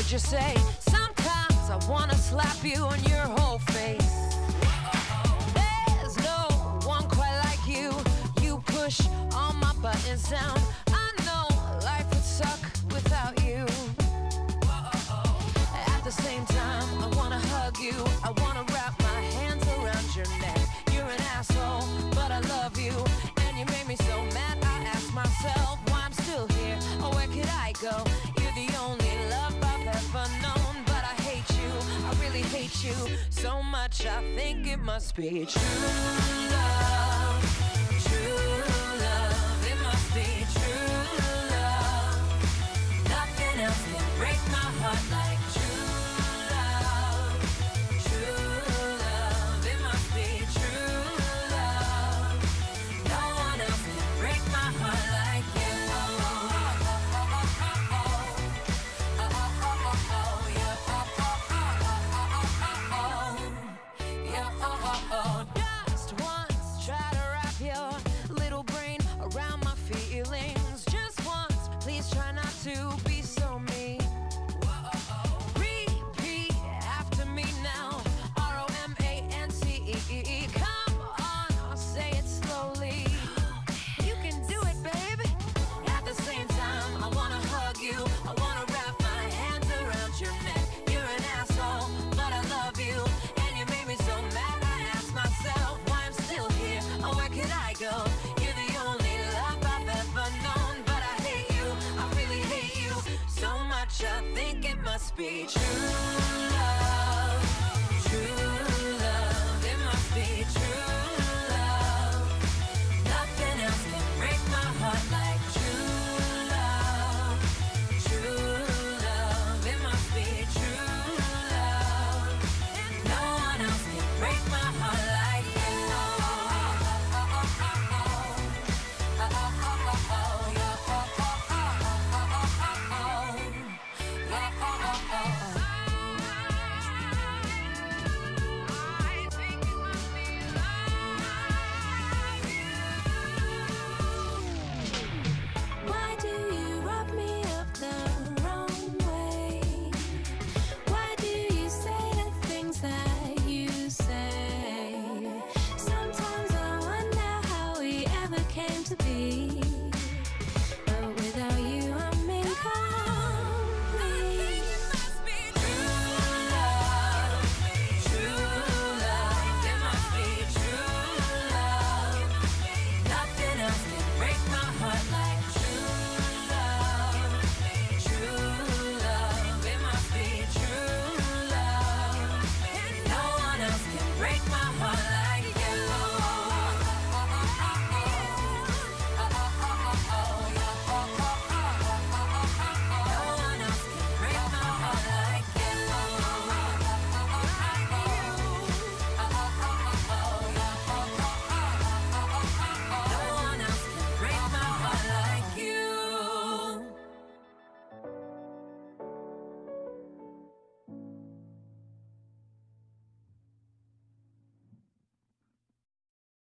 you say? Sometimes I wanna slap you on your whole face. There's no one quite like you. You push all my buttons down. I know life would suck without you. At the same time, I wanna hug you. I wanna wrap my hands around your neck. You're an asshole, but I love you. And you made me so mad, I ask myself why I'm still here, or where could I go? You're the only love I've ever known, but I hate you, I really hate you so much, I think it must be true love, true love, it must be true love. Nothing else can break my heart like true love, true love, it must be true love. No one else can break my heart like you. Just once, try to wrap your little brain around my feelings. Just once, please try not to be so mean. Repeat after me now. ROMANCE. Come on, I'll say it slowly. You can do it, babe. At the same time, I wanna hug you. I wanna wrap my hands around your neck. You're an asshole, but I love you. And you made me so mad, I ask myself why I'm still here, or where could I go? You're the only love I've ever known, but I hate you, I really hate you so much, I think it must be true